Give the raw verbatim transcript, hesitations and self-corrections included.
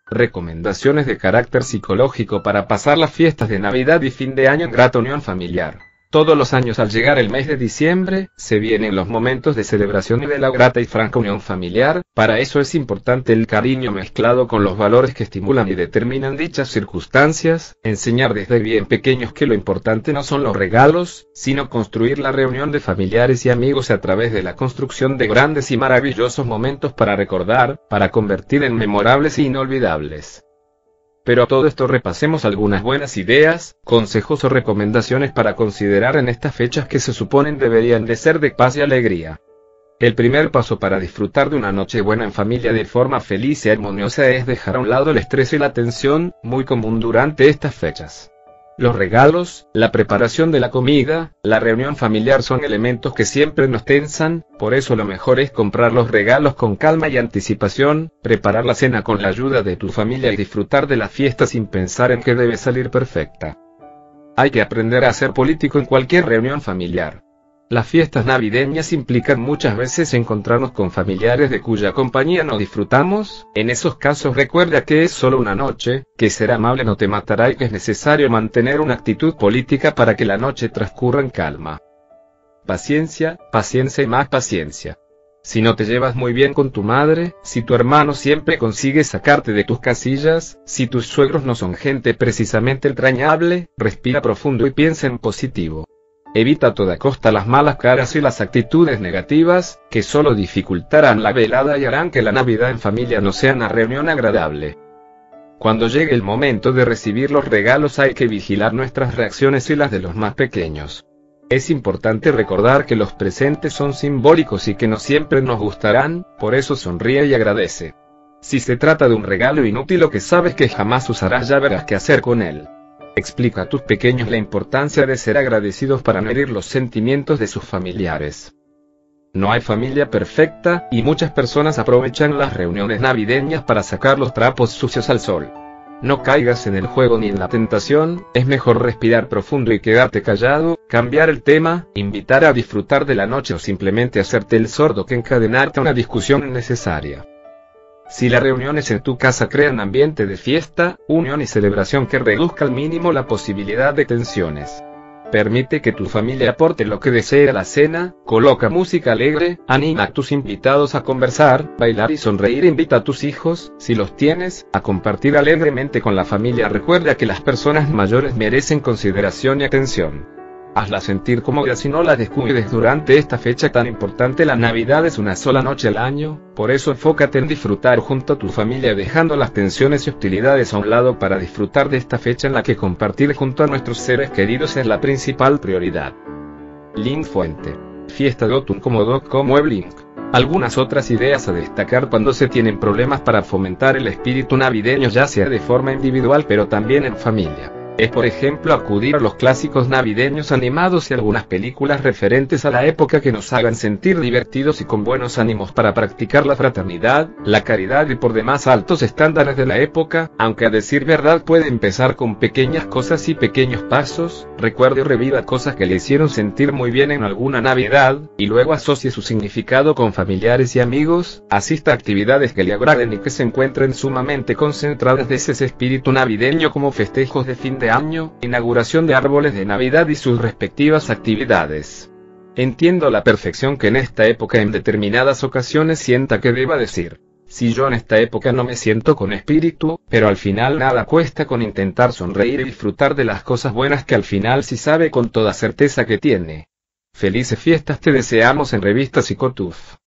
Recomendaciones de carácter psicológico para pasar las fiestas de Navidad y fin de año en grata unión familiar. Todos los años al llegar el mes de diciembre, se vienen los momentos de celebración y de la grata y franca unión familiar. Para eso es importante el cariño mezclado con los valores que estimulan y determinan dichas circunstancias, enseñar desde bien pequeños que lo importante no son los regalos, sino construir la reunión de familiares y amigos a través de la construcción de grandes y maravillosos momentos para recordar, para convertir en memorables e inolvidables. Pero a todo esto repasemos algunas buenas ideas, consejos o recomendaciones para considerar en estas fechas que se suponen deberían de ser de paz y alegría. El primer paso para disfrutar de una noche buena en familia de forma feliz y armoniosa es dejar a un lado el estrés y la tensión, muy común durante estas fechas. Los regalos, la preparación de la comida, la reunión familiar son elementos que siempre nos tensan, por eso lo mejor es comprar los regalos con calma y anticipación, preparar la cena con la ayuda de tu familia y disfrutar de la fiesta sin pensar en que debe salir perfecta. Hay que aprender a ser político en cualquier reunión familiar. Las fiestas navideñas implican muchas veces encontrarnos con familiares de cuya compañía no disfrutamos. En esos casos recuerda que es solo una noche, que ser amable no te matará y que es necesario mantener una actitud política para que la noche transcurra en calma. Paciencia, paciencia y más paciencia. Si no te llevas muy bien con tu madre, si tu hermano siempre consigue sacarte de tus casillas, si tus suegros no son gente precisamente entrañable, respira profundo y piensa en positivo. Evita a toda costa las malas caras y las actitudes negativas, que solo dificultarán la velada y harán que la Navidad en familia no sea una reunión agradable. Cuando llegue el momento de recibir los regalos hay que vigilar nuestras reacciones y las de los más pequeños. Es importante recordar que los presentes son simbólicos y que no siempre nos gustarán, por eso sonríe y agradece. Si se trata de un regalo inútil o que sabes que jamás usarás, ya verás qué hacer con él. Explica a tus pequeños la importancia de ser agradecidos para no herir los sentimientos de sus familiares. No hay familia perfecta, y muchas personas aprovechan las reuniones navideñas para sacar los trapos sucios al sol. No caigas en el juego ni en la tentación, es mejor respirar profundo y quedarte callado, cambiar el tema, invitar a disfrutar de la noche o simplemente hacerte el sordo que encadenarte a una discusión innecesaria. Si las reuniones en tu casa crean ambiente de fiesta, unión y celebración que reduzca al mínimo la posibilidad de tensiones. Permite que tu familia aporte lo que desee a la cena, coloca música alegre, anima a tus invitados a conversar, bailar y sonreír, invita a tus hijos, si los tienes, a compartir alegremente con la familia. Recuerda que las personas mayores merecen consideración y atención. Hazlas sentir cómodas y no las descuides durante esta fecha tan importante. La Navidad es una sola noche al año, por eso enfócate en disfrutar junto a tu familia dejando las tensiones y hostilidades a un lado para disfrutar de esta fecha en la que compartir junto a nuestros seres queridos es la principal prioridad. Link fuente: fiesta punto autumn punto com web link. Algunas otras ideas a destacar cuando se tienen problemas para fomentar el espíritu navideño, ya sea de forma individual pero también en familia. Es por ejemplo acudir a los clásicos navideños animados y algunas películas referentes a la época que nos hagan sentir divertidos y con buenos ánimos para practicar la fraternidad, la caridad y por demás altos estándares de la época, aunque a decir verdad puede empezar con pequeñas cosas y pequeños pasos. Recuerde y reviva cosas que le hicieron sentir muy bien en alguna Navidad, y luego asocie su significado con familiares y amigos, asista a actividades que le agraden y que se encuentren sumamente concentradas de ese espíritu navideño como festejos de fin de año, inauguración de árboles de Navidad y sus respectivas actividades. Entiendo a la perfección que en esta época en determinadas ocasiones sienta que deba decir: si yo en esta época no me siento con espíritu, pero al final nada cuesta con intentar sonreír y disfrutar de las cosas buenas que al final sí sabe con toda certeza que tiene. Felices fiestas te deseamos en Revista Psicotuf.